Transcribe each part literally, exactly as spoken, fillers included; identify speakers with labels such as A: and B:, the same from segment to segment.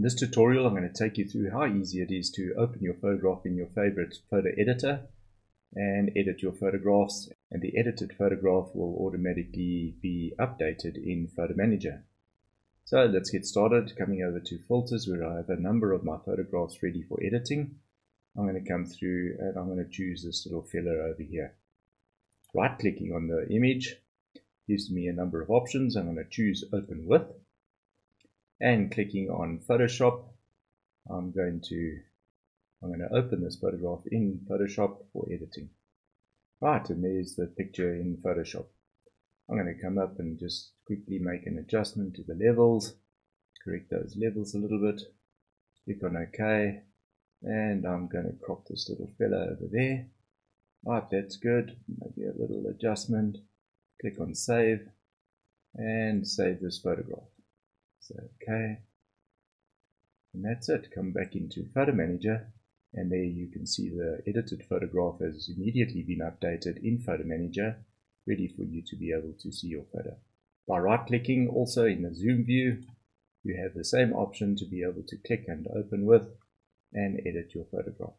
A: In this tutorial, I'm going to take you through how easy it is to open your photograph in your favorite photo editor and edit your photographs, and the edited photograph will automatically be updated in PhotoManager. So let's get started. Coming over to filters, where I have a number of my photographs ready for editing. I'm going to come through and I'm going to choose this little fella over here. Right clicking on the image gives me a number of options. I'm going to choose open with, and clicking on Photoshop, I'm going to I'm going to open this photograph in Photoshop for editing. Right, and there's the picture in Photoshop. I'm going to come up and just quickly make an adjustment to the levels, correct those levels a little bit, click on OK, and I'm going to crop this little fella over there. Right, that's good. Maybe a little adjustment. Click on Save, and save this photograph. So OK, and that's it. Come back into PhotoManager, and there you can see the edited photograph has immediately been updated in PhotoManager, ready for you to be able to see your photo. By right clicking also in the zoom view, you have the same option to be able to click and open with and edit your photograph.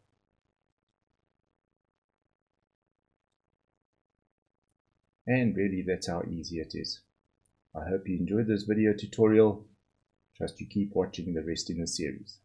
A: And really, that's how easy it is. I hope you enjoyed this video tutorial. Trust you keep watching the rest in the series.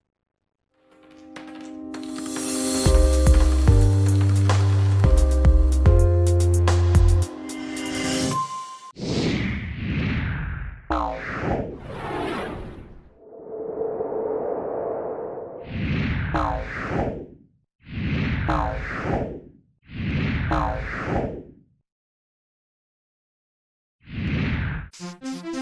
B: Thank you.